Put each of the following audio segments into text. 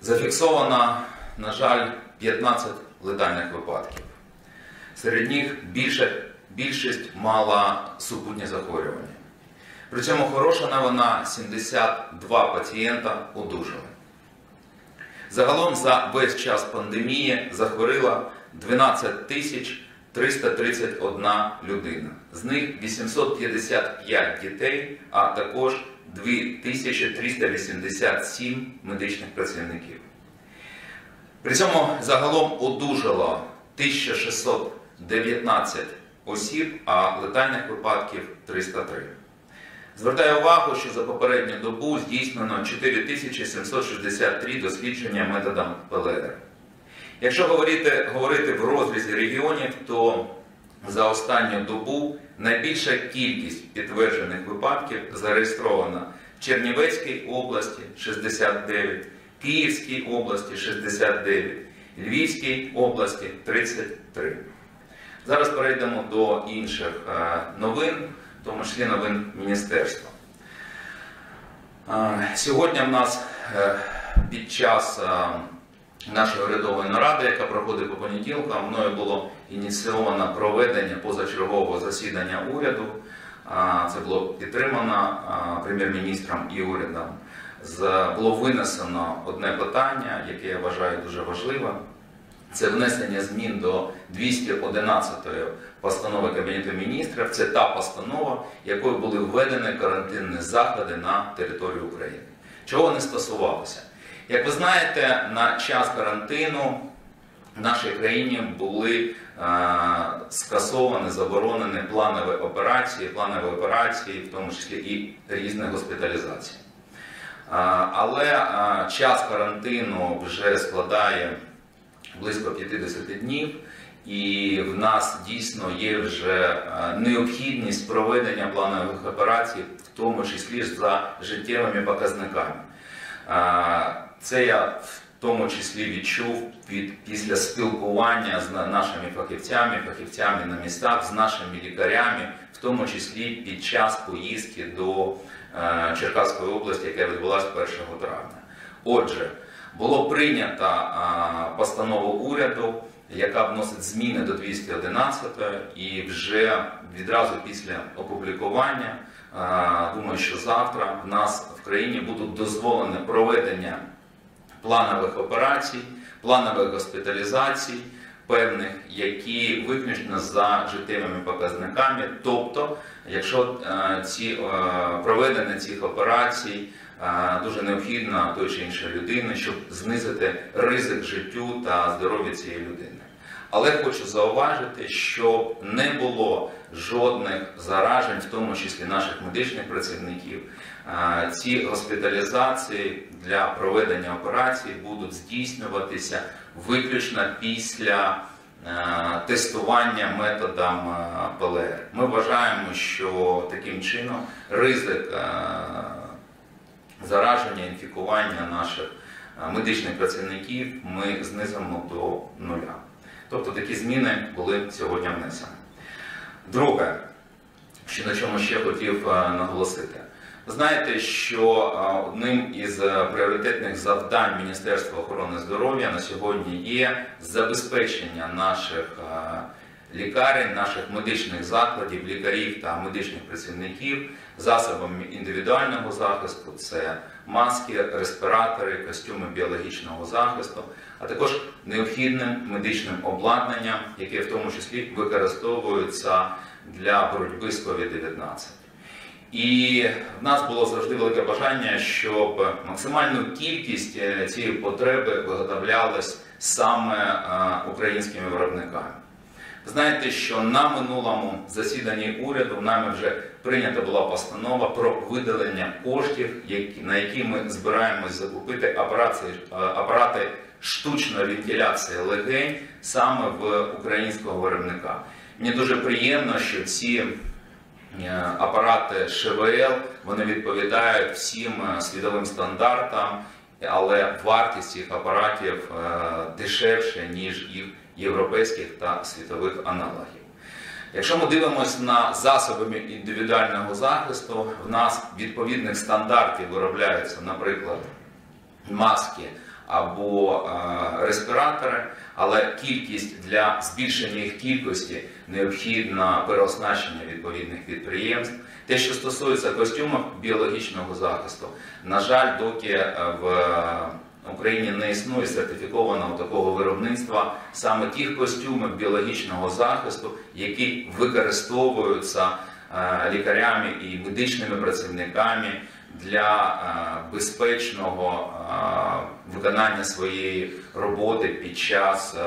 Зафіксовано, на жаль, 15 летальних випадків. Серед них більшість мала супутні захворювання. При цьому хороша новина – 72 пацієнта одужали. Загалом за весь час пандемії захворіла 12 331 людина. З них 855 дітей, а також 2387 медичних працівників. При цьому загалом одужало 1619 осіб, а летальних випадків 303. Звертаю увагу, що за попередню добу здійснено 4763 дослідження методом ПЛР. Якщо говорити в розрізі регіонів, то за останню добу найбільша кількість підтверджених випадків зареєстрована в Чернівецькій області – 69, Київській області – 69, Львівській області – 33. Зараз перейдемо до інших новин, в тому числі новин міністерства. Сьогодні в нас під час нашої урядової наради, яка проходить по понеділкам, мною було ініційовано проведення позачергового засідання уряду. Це було підтримано прем'єр-міністром і урядом. Було винесено одне питання, яке я вважаю дуже важливим. Це внесення змін до 211-ї постанови Кабінету міністрів. Це та постанова, якою були введені карантинні заходи на території України. Чого вони стосувалися? Як ви знаєте, на час карантину в нашій країні були скасовані, заборонені планові операції, в тому числі і різні госпіталізації. Але час карантину вже складає близько 50 днів, і в нас дійсно є вже необхідність проведення планових операцій, в тому числі за життєвими показниками. Це я в тому числі відчув після спілкування з нашими фахівцями на містах, з нашими лікарями, в тому числі під час поїздки до Черкаської області, яка відбулася 1 травня. Отже, було прийнято постанову уряду, яка вносить зміни до 211-ї, і вже відразу після опублікування, думаю, що завтра в нас в країні будуть дозволені проведення планових операцій, планових госпіталізацій, певних, які виключно за життєвими показниками. Тобто, якщо проведення цих операцій дуже необхідно той чи іншої людини, щоб знизити ризик життю та здоров'я цієї людини. Але хочу зауважити, що не було жодних заражень, в тому числі наших медичних працівників. Ці госпіталізації для проведення операцій будуть здійснюватися виключно після тестування методом ПЛР. Ми вважаємо, що таким чином ризик зараження, інфікування наших медичних працівників ми знизимо до нуля. Тобто такі зміни були сьогодні внесені. Друге, на чому ще хотів наголосити. Знаєте, що одним із пріоритетних завдань Міністерства охорони здоров'я на сьогодні є забезпечення наших лікарень, наших медичних закладів, лікарів та медичних працівників засобами індивідуального захисту, це маски, респіратори, костюми біологічного захисту, а також необхідним медичним обладнанням, яке в тому числі використовується для боротьби з COVID-19. І в нас було завжди велике бажання, щоб максимальну кількість цієї потреби виготовлялась саме українськими виробниками. Знаєте, що на минулому засіданні уряду нами вже прийнята була постанова про виділення коштів, на які ми збираємось закупити апарати штучної вентиляції легень саме в українського виробника. Мені дуже приємно, що ці апарати ШВЛ, вони відповідають всім світовим стандартам, але вартість цих апаратів дешевша, ніж їх європейських та світових аналогів. Якщо ми дивимося на засоби індивідуального захисту, в нас відповідних стандартів виробляються, наприклад, маски або респіратори, але для збільшення їх кількості необхідно переоснащення відповідних підприємств. Те, що стосується костюмів біологічного захисту, на жаль, доки в Україні не існує сертифікованого такого виробництва саме тих костюмів біологічного захисту, які використовуються лікарями і медичними працівниками для безпечного виконання своєї роботи під час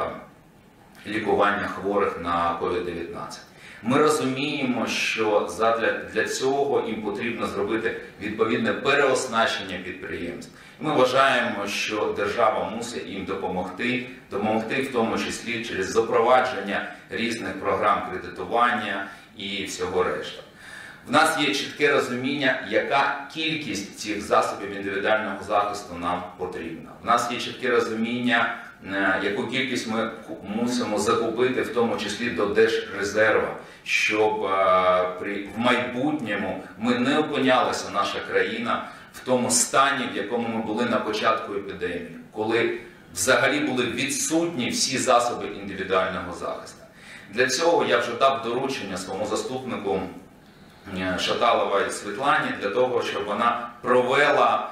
лікування хворих на COVID-19. Ми розуміємо, що для цього їм потрібно зробити відповідне переоснащення підприємств. Ми вважаємо, що держава мусить їм допомогти в тому числі через запровадження різних програм кредитування і всього решта. В нас є чітке розуміння, яка кількість цих засобів індивідуального захисту нам потрібна. В нас є чітке розуміння, яку кількість ми мусимо закупити, в тому числі до Держрезерву, щоб в майбутньому ми не опинялися, наша країна, в тому стані, в якому ми були на початку епідемії, коли взагалі були відсутні всі засоби індивідуального захисту. Для цього я вже дав доручення своєму заступнику Шаталовій Світлані, для того, щоб вона провела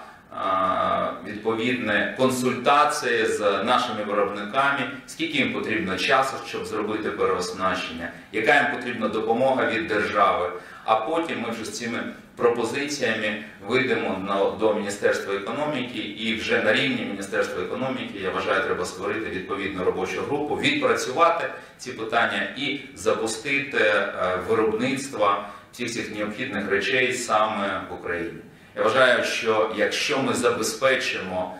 відповідні консультації з нашими виробниками, скільки їм потрібно часу, щоб зробити переоснащення, яка їм потрібна допомога від держави. А потім ми вже з цими пропозиціями вийдемо до Міністерства економіки, і вже на рівні Міністерства економіки, я вважаю, треба створити відповідну робочу групу, відпрацювати ці питання і запустити виробництво всіх цих необхідних речей саме в Україні. Я вважаю, що якщо ми забезпечимо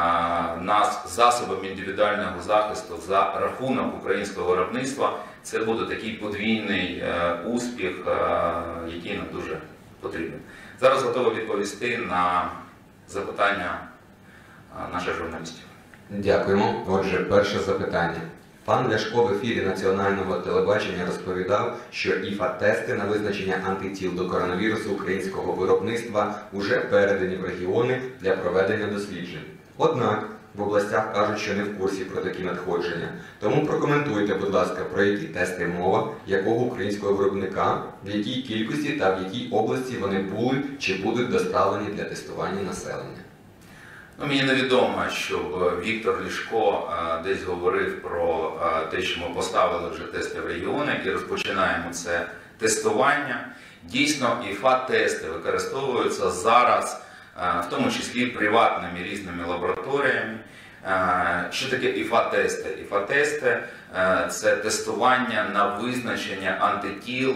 нас засобами індивідуального захисту за рахунок українського виробництва, це буде такий подвійний успіх, який нам дуже потрібен. Зараз готовий відповісти на запитання наших журналістів. Дякуємо. Отже, перше запитання. Пан Ляшко в ефірі національного телебачення розповідав, що ІФА-тести на визначення антитіл до коронавірусу українського виробництва вже передані в регіони для проведення досліджень. Однак в областях кажуть, що не в курсі про такі надходження. Тому прокоментуйте, будь ласка, про які тести мова, якого українського виробника, в якій кількості та в якій області вони були чи будуть доставлені для тестування населення. Мені невідомо, щоб Віктор Ляшко десь говорив про те, що ми поставили вже тести в регіони і розпочинаємо це тестування. Дійсно, ІФА-тести використовуються зараз, в тому числі приватними різними лабораторіями. Що таке ІФА-тести? ІФА-тести – це тестування на визначення антитіл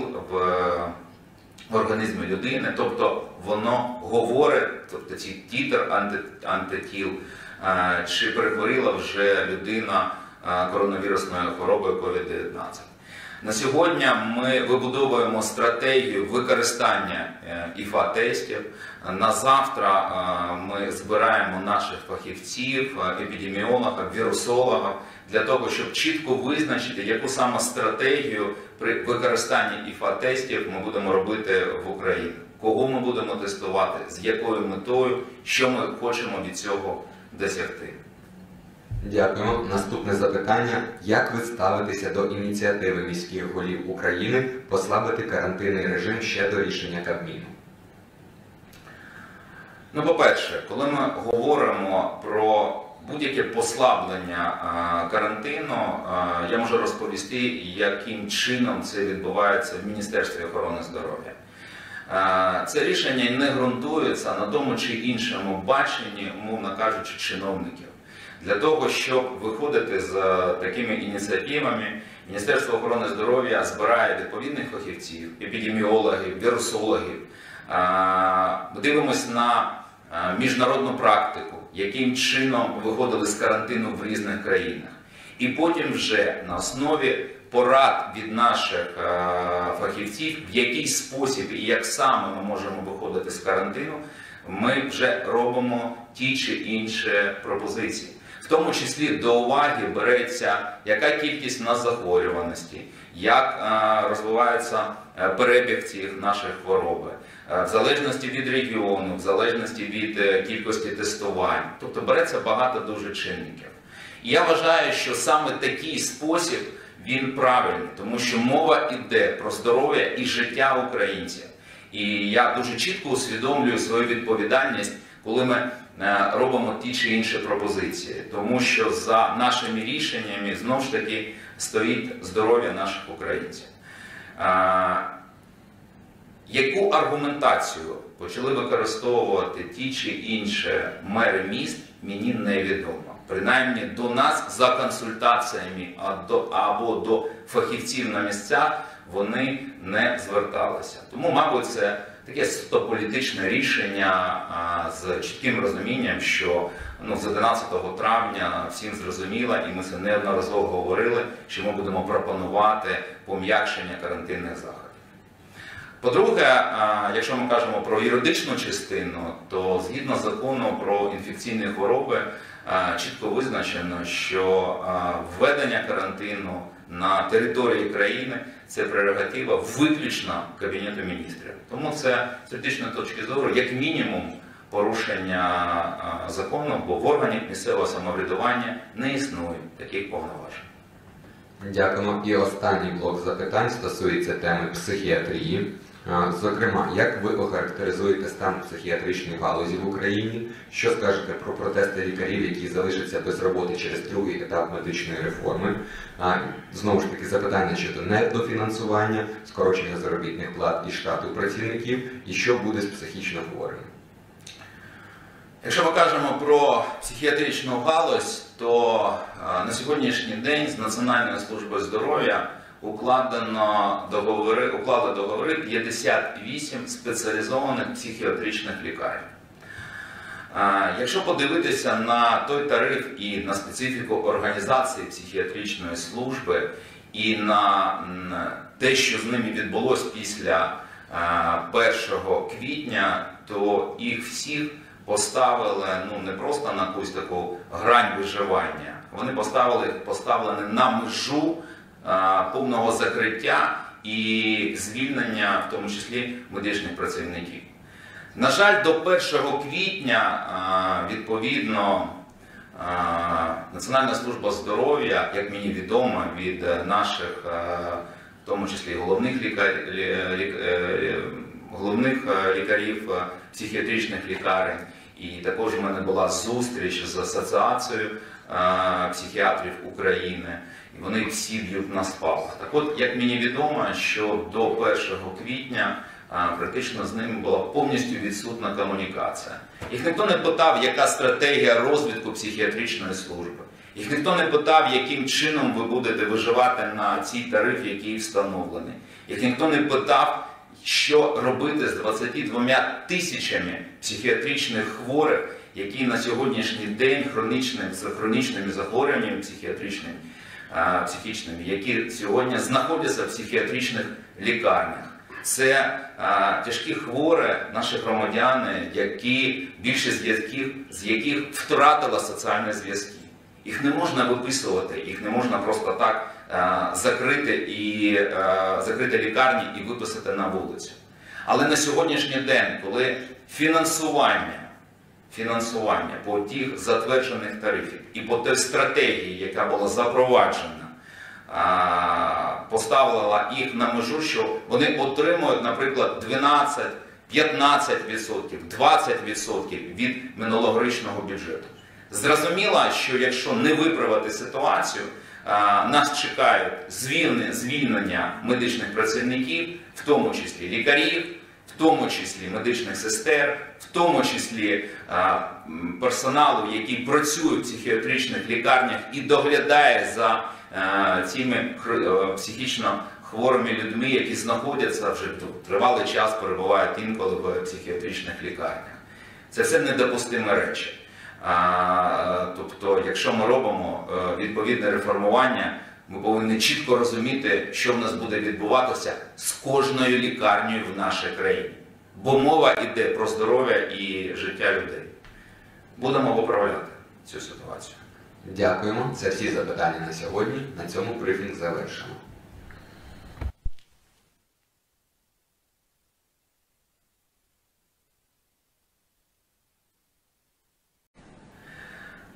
в організмі людини, тобто воно говорить, тобто ці титр антитіл, чи перехворіла вже людина коронавірусною хворобою COVID-19. На сьогодні ми вибудовуємо стратегію використання ІФА-тестів. На завтра ми збираємо наших фахівців, епідеміологів, вірусологів, для того, щоб чітко визначити, яку саме стратегію при використанні ІФА-тестів ми будемо робити в Україні. Кого ми будемо тестувати, з якою метою, що ми хочемо від цього досягти. Дякуємо. Наступне запитання. Як ви ставитеся до ініціативи міських голів України послабити карантинний режим ще до рішення Кабміну? По-перше, коли ми говоримо про будь-яке послаблення карантину, я можу розповісти, яким чином це відбувається в Міністерстві охорони здоров'я. Це рішення не ґрунтується на тому чи іншому баченні, умовно кажучи, чиновників. Для того, щоб виходити з такими ініціативами, Міністерство охорони здоров'я збирає відповідних фахівців, епідеміологів, вірусологів. Ми дивимося на міжнародну практику, яким чином виходили з карантину в різних країнах. І потім вже на основі порад від наших фахівців, в який спосіб і як саме ми можемо виходити з карантину, ми вже робимо ті чи інші пропозиції. В тому числі до уваги береться, яка кількість у нас захворюваності, як розвивається перебіг цих наших хвороби, в залежності від регіону, в залежності від кількості тестувань. Тобто береться багато дуже чинників. І я вважаю, що саме такий спосіб, він правильний, тому що мова йде про здоров'я і життя українців. І я дуже чітко усвідомлюю свою відповідальність, коли ми робимо ті чи інші пропозиції. Тому що за нашими рішеннями, знову ж таки, стоїть здоров'я наших українців. Яку аргументацію почали використовувати ті чи інші мери міст, мені невідомо. Принаймні до нас за консультаціями або до фахівців на місцях вони не зверталися. Тому, мабуть, це таке політичне рішення з чітким розумінням, що з 11 травня всім зрозуміло, і ми це неодноразово говорили, що ми будемо пропонувати пом'якшення карантинних заходів. По-друге, якщо ми кажемо про юридичну частину, то згідно закону про інфекційні хвороби чітко визначено, що введення карантину на території країни – це прерогатива виключно Кабінету міністрів. Тому це з юридичної точки зору, як мінімум, порушення закону, бо в органів місцевого самоврядування не існує таких повноважень. Дякуємо. І останній блок запитань стосується теми психіатрії. Зокрема, як ви охарактеризуєте стан психіатричної галузі в Україні? Що скажете про протести лікарів, які залишаться без роботи через другий етап медичної реформи? Знову ж таки, запитання щодо недофінансування, скорочення заробітних плат і штату працівників, і що буде з психічно хворими? Якщо ми кажемо про психіатричну галузь, то на сьогоднішній день з Національною службою здоров'я укладали договори 58 спеціалізованих психіатричних лікарень. Якщо подивитися на той тариф і на специфіку організації психіатричної служби і на те, що з ними відбулося після 1 квітня, то їх всіх поставили не просто на якусь таку грань виживання, вони поставлені на межу повного закриття і звільнення, в тому числі медичних працівників. На жаль, до 1 квітня, відповідно, Національна служба здоров'я, як мені відомо, від наших, в тому числі головних лікарів психіатричних лікарень, і також у мене була зустріч з Асоціацією психіатрів України, і вони всі б'ють на спалах. Так от, як мені відомо, що до 1 квітня практично з ними була повністю відсутна комунікація. Їх ніхто не питав, яка стратегія розвитку психіатричної служби. Їх ніхто не питав, яким чином ви будете виживати на цій тарифі, який встановлений. Їх ніхто не питав, що робити з 22 тисячами психіатричних хворих, які на сьогоднішній день з хронічними захворюваннями психічними, які сьогодні знаходяться в психіатричних лікарнях. Це тяжкі хворі наші громадяни, більшість з яких втратила соціальні зв'язки. Їх не можна виписувати, їх не можна просто так закрити лікарні і виписати на вулицю. Але на сьогоднішній день, коли фінансування по тих затверджених тарифів і по тій стратегії, яка була запроваджена, поставила їх на межу, що вони отримують, наприклад, 12, 15%, 20% від минулорічного бюджету. Зрозуміло, що якщо не виправити ситуацію, нас чекають звільнення медичних працівників, в тому числі лікарів, в тому числі медичних сестер, в тому числі персоналу, який працює в психіатричних лікарнях і доглядає за цими психічно хворими людьми, які знаходяться вже тривалий час, перебувають інколи в психіатричних лікарнях. Це все недопустимі речі. Тобто, якщо ми робимо відповідне реформування, ми повинні чітко розуміти, що в нас буде відбуватися з кожною лікарнею в нашій країні. Бо мова йде про здоров'я і життя людей. Будемо виправляти цю ситуацію. Дякуємо. Це всі запитання на сьогодні. На цьому брифінг завершено.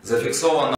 Зафіксовано